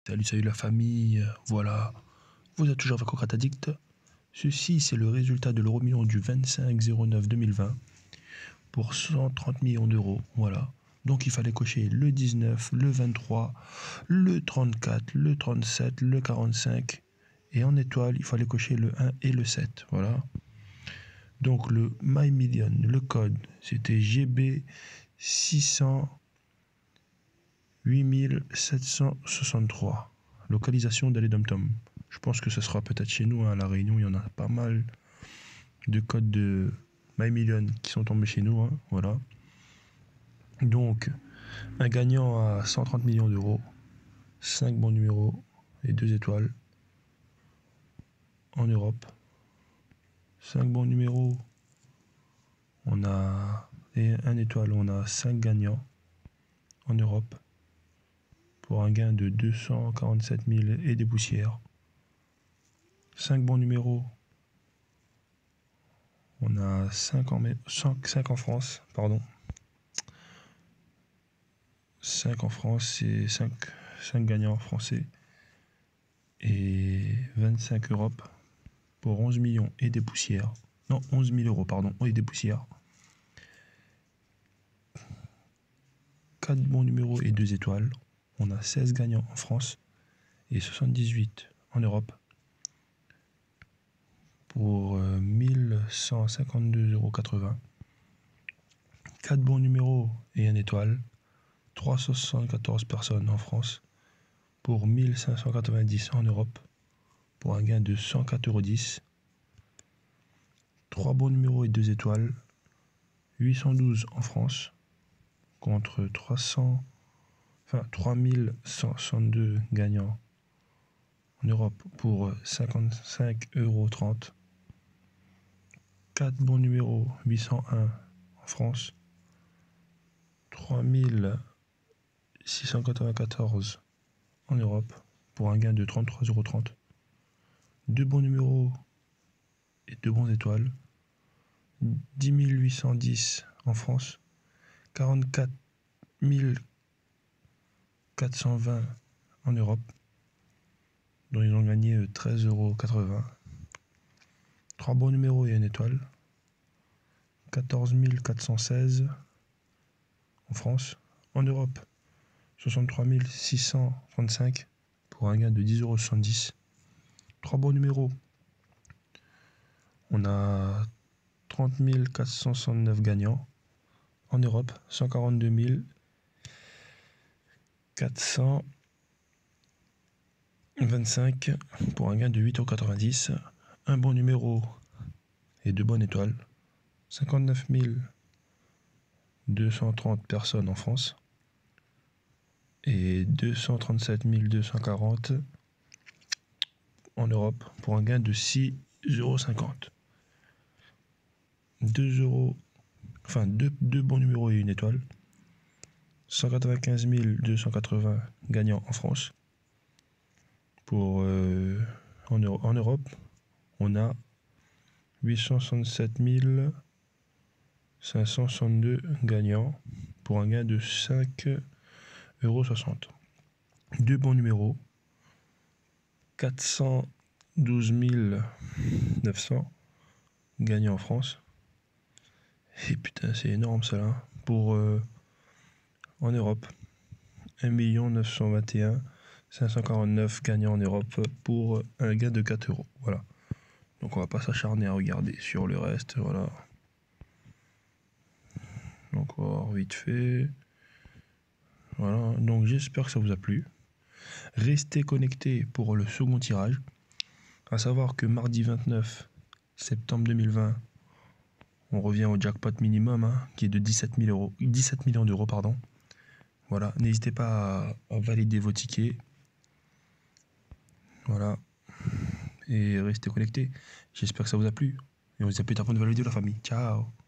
Salut la famille, voilà, vous êtes toujours avec Ocrat Addict. Ceci c'est le résultat de l'euro million du 25/09/2020 pour 130 millions d'euros, voilà. Donc il fallait cocher le 19, le 23, le 34, le 37, le 45 et en étoile il fallait cocher le 1 et le 7, voilà. Donc le My Million, le code c'était GB 600 8763. Localisation d'Allée Dom-Tom. Je pense que ce sera peut-être chez nous, hein, à La Réunion. Il y en a pas mal de codes de My Million qui sont tombés chez nous. Hein, voilà. Donc, un gagnant à 130 millions d'euros, 5 bons numéros et 2 étoiles en Europe. 5 bons numéros, on a et 1 étoile, on a 5 gagnants en Europe pour un gain de 247 000 et des poussières. 5 bons numéros, on a 5 en France, pardon. 5 en France et 5 gagnants français. Et 25 Europe pour 11 millions et des poussières. Non, 11 000 euros, pardon, et des poussières. 4 bons numéros et 2 étoiles. On a 16 gagnants en France et 78 en Europe pour 1152,80 €. 4 bons numéros et 1 étoile. 374 personnes en France pour 1590 en Europe pour un gain de 104,10 €. 3 bons numéros et 2 étoiles. 812 en France contre 3162 gagnants en Europe pour 55,30 €. 4 bons numéros, 801 en France, 3694 en Europe pour un gain de 33,30 €. 2 bons numéros et 2 bons étoiles, 10 810 en France, 44 420 en Europe, dont ils ont gagné 13,80 €. 3 bons numéros et 1 étoile, 14 416 en France. En Europe, 63 635 pour un gain de 10,70 €. 3 bons numéros, on a 30 469 gagnants. En Europe, 142 425 pour un gain de 8,90 €. Un bon numéro et 2 bonnes étoiles. 59 230 personnes en France et 237 240 en Europe pour un gain de 6,50 €. 2 bons numéros et 1 étoile. 195 280 gagnants en France. Pour en Europe, on a 867 562 gagnants pour un gain de 5,60 €. 2 bons numéros, 412 900 gagnants en France. Et putain, c'est énorme ça là. Pour en Europe, 1 921 549 gagnants en Europe pour un gain de 4 €. Voilà. Donc on va pas s'acharner à regarder sur le reste, voilà. Encore vite fait. Voilà, donc j'espère que ça vous a plu. Restez connectés pour le second tirage. À savoir que mardi 29 septembre 2020, on revient au jackpot minimum, hein, qui est de 17 millions d'euros, pardon. Voilà, n'hésitez pas à valider vos tickets. Voilà. Et restez connectés. J'espère que ça vous a plu. Et on se dit à plus tard pour une nouvelle vidéo, la famille. Ciao.